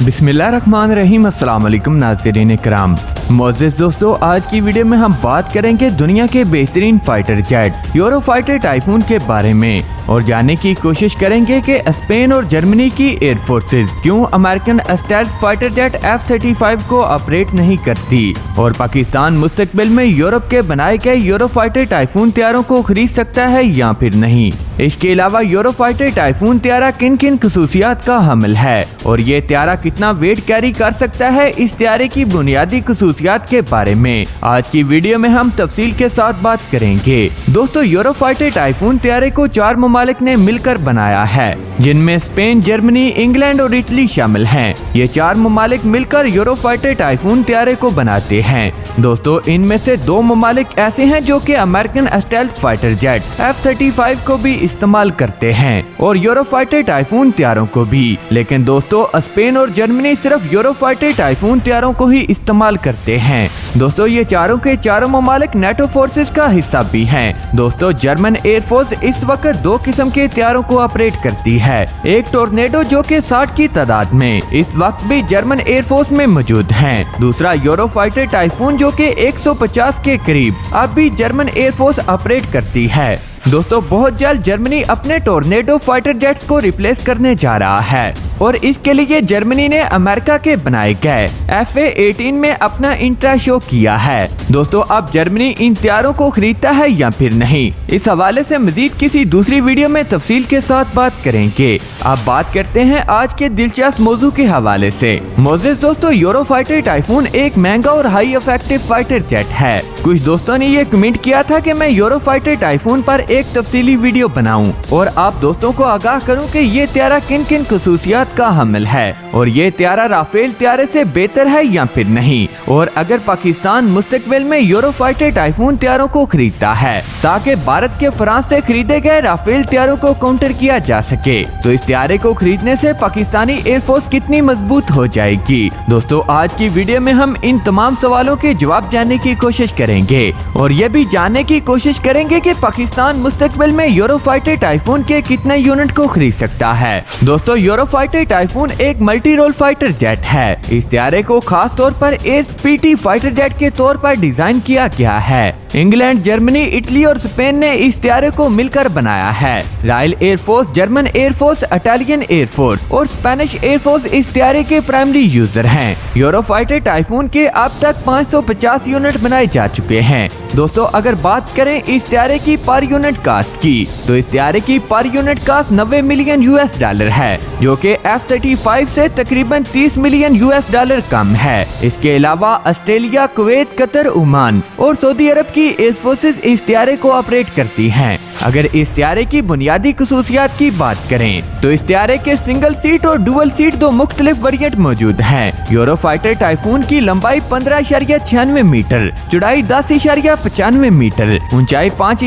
बिस्मिल्लाहिर्रहमानिर्रहीम। अस्सलाम वालेकुम नाज़रीन इकराम। मोअज़्ज़िज़ दोस्तों, आज की वीडियो में हम बात करेंगे दुनिया के बेहतरीन फाइटर जेट यूरोफाइटर टाइफून के बारे में और जानने की कोशिश करेंगे कि स्पेन और जर्मनी की एयर फोर्सेस क्यों American stealth fighter jet F-35 को ऑपरेट नहीं करती और पाकिस्तान मुस्तकबिल में यूरोप के बनाए गए यूरोफाइटर टाइफून तैयारों को खरीद सकता है या फिर नहीं। इसके अलावा यूरोफाइटर टाइफून तैयारा किन किन खसूसियात का हामिल है और ये तैयारा कितना वेट कैरी कर सकता है, इस तैयारे की बुनियादी खसूसियात के बारे में आज की वीडियो में हम तफसील के साथ बात करेंगे। दोस्तों, यूरोफाइटर टाइफून तैयारे को 4 ममालिक ने मिलकर बनाया है, जिनमें स्पेन, जर्मनी, इंग्लैंड और इटली शामिल हैं। ये 4 ममालिक मिलकर यूरोफाइटर टाइफून तैयारे को बनाते हैं। दोस्तों, इनमें से 2 ममालिक ऐसे हैं जो कि American stealth fighter jet F-35 को भी इस्तेमाल करते हैं और यूरोफाइटर टाइफून तैयारों को भी। लेकिन दोस्तों, स्पेन और जर्मनी सिर्फ यूरोफाइटर टाइफून तैयारों को ही इस्तेमाल करते हैं। दोस्तों, ये चारों के चारों ममालिक नेटो फोर्सेस का हिस्सा भी हैं। दोस्तों, जर्मन एयर फोर्स इस वक्त 2 किस्म के तैयारों को ऑपरेट करती है। एक टोर्नेडो जो कि 60 की तादाद में इस वक्त भी जर्मन एयर फोर्स में मौजूद है। दूसरा यूरोफाइटर टाइफून जो कि 150 के करीब अब भी जर्मन एयर फोर्स ऑपरेट करती है। दोस्तों, बहुत जल्द जर्मनी अपने टोर्नेडो फाइटर जेट्स को रिप्लेस करने जा रहा है और इसके लिए जर्मनी ने अमेरिका के बनाए गए FA-18 में अपना इंटरेस्ट शो किया है। दोस्तों, अब जर्मनी इन तैयारों को खरीदता है या फिर नहीं, इस हवाले से मजीद किसी दूसरी वीडियो में तफसील के साथ बात करेंगे। अब बात करते हैं आज के दिलचस्प मौजू के हवाले से। मोअज़्ज़िज़ दोस्तों, यूरोफाइटर टाइफून एक महंगा और हाई इफेक्टिव फाइटर जेट है। कुछ दोस्तों ने ये कमेंट किया था कि मैं यूरोफाइटर टाइफून पर एक तफसीली वीडियो बनाऊं और आप दोस्तों को आगाह करूं कि ये तैयारा किन किन खसूसियात का हामिल है और ये तैयारा राफेल तैयारे से बेहतर है या फिर नहीं, और अगर पाकिस्तान मुस्तकबिल में यूरोफाइटर टाइफून तैयारों को खरीदता है ताकि भारत के फ्रांस से खरीदे गए राफेल तैयारों को काउंटर किया जा सके, तो इस तैयारे को खरीदने से पाकिस्तानी एयरफोर्स कितनी मजबूत हो जाएगी। दोस्तों, आज की वीडियो में हम इन तमाम सवालों के जवाब जानने की कोशिश करेंगे और ये भी जानने की कोशिश करेंगे कि पाकिस्तान मुस्तकबिल में यूरोफाइटर टाइफून के कितने यूनिट को खरीद सकता है। दोस्तों, यूरोफाइटर टाइफून एक मल्टी रोल फाइटर जेट है। इस तैयारे को खास तौर पर ASPT फाइटर जेट के तौर पर डिजाइन किया गया है। इंग्लैंड, जर्मनी, इटली और स्पेन ने इस तैयारे को मिलकर बनाया है। Royal Air Force, German Air Force, Italian Air Force और स्पेनिश एयर फोर्स इस तैयारे के प्राइमरी यूजर हैं। यूरोफाइटर टाइफून के अब तक 550 यूनिट बनाए जा चुके हैं। दोस्तों, अगर बात करें इस तैयारे की पर यूनिट कास्ट की, तो इस तैयारे की per unit cast 90 million US$ है, जो कि F-35 से तकरीबन 30 मिलियन US$ कम है। इसके अलावा ऑस्ट्रेलिया, कुवैत, कतर, ओमान और सऊदी अरब की एयर फोर्सेस इस तैयारे को ऑपरेट करती हैं। अगर इस तैयारे की बुनियादी खसूसियात की बात करें, तो इस तैयारे के सिंगल सीट और डुअल सीट 2 मुख्तलिफ वेरिएंट मौजूद हैं। यूरोफाइटर टाइफून की लंबाई 15.96 मीटर, चौड़ाई 10.95 मीटर, ऊंचाई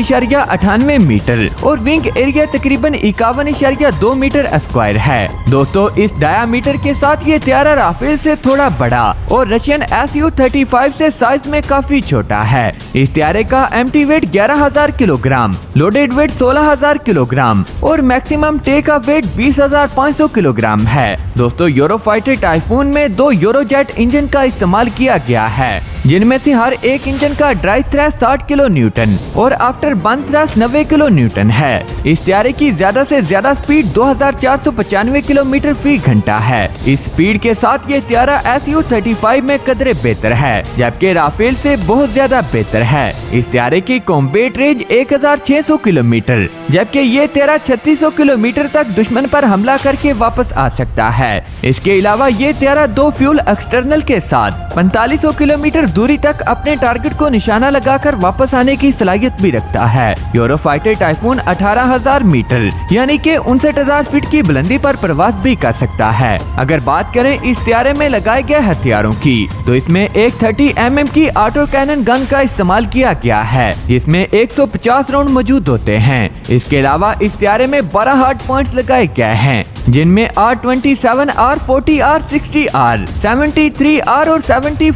5.98 मीटर और विंग एरिया तकरीबन 51.2 मीटर स्क्वायर है। दोस्तों, इस डायामीटर के साथ ये तैयारा राफेल से थोड़ा बड़ा और रशियन Su-35 से साइज में काफी छोटा है। इस तैयारे का empty weight 11,000 kilogram, loaded weight 16,000 kilogram और maximum take off weight 20,500 kilogram है। दोस्तों, यूरोफाइटर टाइफून में 2 यूरोजेट इंजन का इस्तेमाल किया गया है, जिनमें से हर एक इंजन का ड्राइव थ्रस्ट 60 किलो न्यूटन और after burn thrust 90 kilo newton है। इस तैयारे की ज्यादा से ज्यादा स्पीड 2495 किलोमीटर फी घंटा है। इस स्पीड के साथ ये तैयारा Su-35 में कदरे बेहतर है, जबकि राफेल से बहुत ज्यादा बेहतर है। इस तैयारे की कॉम्बैट रेंज 1600 किलोमीटर, जबकि ये तैयारा 3600 किलोमीटर तक दुश्मन पर हमला करके वापस आ सकता है। इसके अलावा ये तैयारा 2 फ्यूल एक्सटर्नल के साथ 4500 किलोमीटर दूरी तक अपने टारगेट को निशाना लगाकर वापस आने की सलाहियत भी रखता है। यूरोफाइटर टाइफून 18,000 मीटर यानी कि 59,000 फीट की बुलंदी पर प्रवास भी कर सकता है। अगर बात करें इस तैयारे में लगाए गए हथियारों की, तो इसमें एक 30 mm की ऑटो कैनन गन का इस्तेमाल किया गया है, जिसमें 150 राउंड मौजूद होते हैं। इसके अलावा इस तैयारे में 12 हार्ड पॉइंट्स लगाए गए हैं। जिनमें R27, R40, R60R, 73R और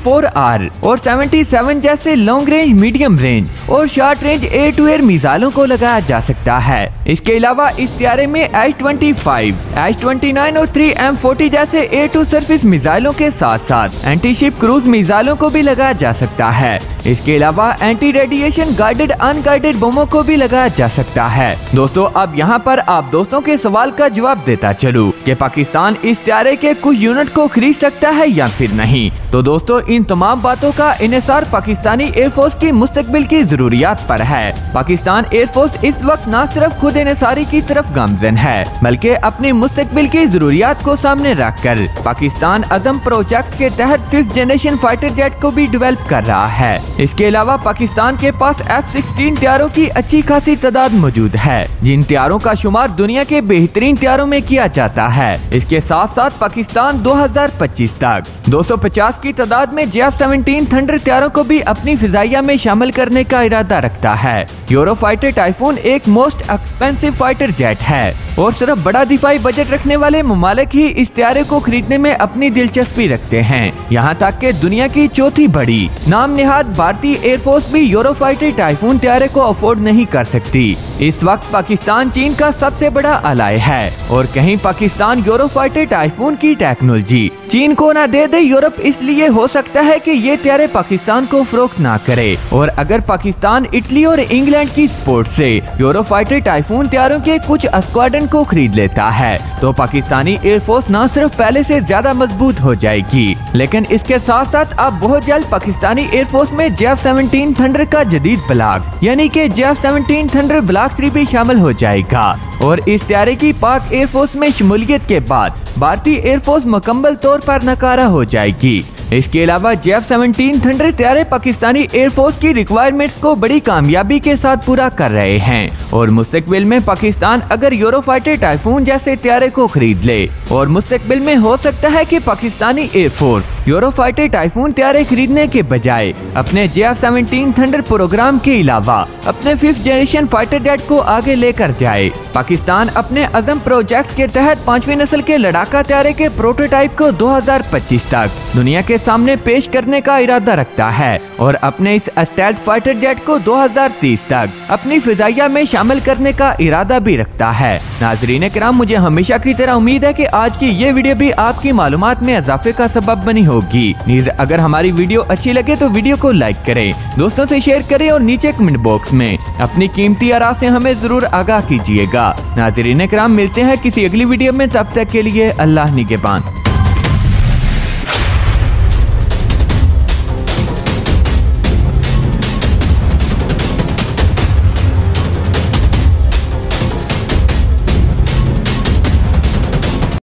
74R और 77 जैसे लॉन्ग रेंज, मीडियम रेंज और short range air to air मिसाइलों को लगाया जा सकता है। इसके अलावा इस त्यारे में H-25, H-29 और 3M40 जैसे एयर टू सरफेस मिसाइलों के साथ साथ एंटी शिप क्रूज मिसाइलों को भी लगाया जा सकता है। इसके अलावा एंटी रेडिएशन गाइडेड अनगाइडेड बमों को भी लगाया जा सकता है। दोस्तों अब यहाँ पर आप दोस्तों के सवाल का जवाब देता चलूं कि पाकिस्तान इस त्यारे के कुछ यूनिट को खरीद सकता है या फिर नहीं। तो दोस्तों इन तमाम बातों का इन्हिसार पाकिस्तानी एयरफोर्स की मुस्तकबिल की जरूरियात पर है। पाकिस्तान एयरफोर्स इस वक्त न सिर्फ खुद इन्हिसारी की तरफ गामजन है बल्कि अपनी मुस्तकबिल की जरूरियात को सामने रखकर पाकिस्तान अज़म प्रोजेक्ट के तहत 5th जनरेशन फाइटर जेट को भी डेवलप कर रहा है। इसके अलावा पाकिस्तान के पास F-16 त्यारों की अच्छी खासी तादाद मौजूद है, जिन त्यारों का शुमार दुनिया के बेहतरीन त्यारों में किया जाता है। इसके साथ साथ पाकिस्तान 2025 तक 250 की तादाद में F-17 थंडर त्यारों को भी अपनी फिजाइया में शामिल करने का इरादा रखता है। यूरोफाइटर टाइफून एक मोस्ट एक्सपेंसिव फाइटर जेट है और सिर्फ बड़ा दिफाई बजट रखने वाले ममालिक ही इस त्यारे को खरीदने में अपनी दिलचस्पी रखते हैं। यहाँ तक कि दुनिया की चौथी बड़ी नाम निहाद भारतीय एयरफोर्स भी यूरोफाइटर टाइफून त्यारे को अफोर्ड नहीं कर सकती। इस वक्त पाकिस्तान चीन का सबसे बड़ा अलाय है और कहीं पाकिस्तान यूरोफाइटर टाइफून की टेक्नोलॉजी चीन को न दे यूरोप इसलिए हो सकता है कि ये त्यारे पाकिस्तान को फरोख्त ना करे। और अगर पाकिस्तान इटली और इंग्लैंड की सपोर्ट से यूरोफाइटर टाइफून त्यारों के कुछ स्क्वाड्रन को खरीद लेता है तो पाकिस्तानी एयरफोर्स न सिर्फ पहले से ज्यादा मजबूत हो जाएगी लेकिन इसके साथ साथ अब बहुत जल्द पाकिस्तानी एयरफोर्स में F-17 थंडर का जदीद ब्लॉक यानी कि F-17 थंडर ब्लॉक 3 भी शामिल हो जाएगा। और इस त्यारे की पाक एयरफोर्स में शमूलियत के बाद भारतीय एयरफोर्स मुकम्मल तौर पर नाकारा हो जाएगी। इसके अलावा F-17 थंडर त्यारे पाकिस्तानी एयरफोर्स की रिक्वायरमेंट्स को बड़ी कामयाबी के साथ पूरा कर रहे हैं और मुस्तकबिल में पाकिस्तान अगर यूरोफाइटर टाइफून जैसे त्यारे को खरीद ले और मुस्तकबिल में हो सकता है कि पाकिस्तानी एयरफोर्स यूरोफाइटर टाइफून त्यारे खरीदने के बजाय अपने F-17 थंडर प्रोग्राम के अलावा अपने 5th जनरेशन फाइटर जेट को आगे लेकर जाए। पाकिस्तान अपने अज़म प्रोजेक्ट के तहत 5वीं नस्ल के लड़ाका त्यारे के प्रोटोटाइप को 2025 तक दुनिया के सामने पेश करने का इरादा रखता है और अपने इस स्टेल्थ फाइटर जेट को 2030 तक अपनी फिजाइया में शामिल करने का इरादा भी रखता है। नाजरीन किराम, मुझे हमेशा की तरह उम्मीद है कि आज की ये वीडियो भी आपकी मालूमात में इजाफे का सबब बनी होगी। नीज अगर हमारी वीडियो अच्छी लगे तो वीडियो को लाइक करें, दोस्तों से शेयर करें और नीचे कमेंट बॉक्स में अपनी कीमती आरा से हमें जरूर आगाह कीजिएगा। नाजरीन किराम, मिलते हैं किसी अगली वीडियो में, तब तक के लिए अल्लाह निगहबान।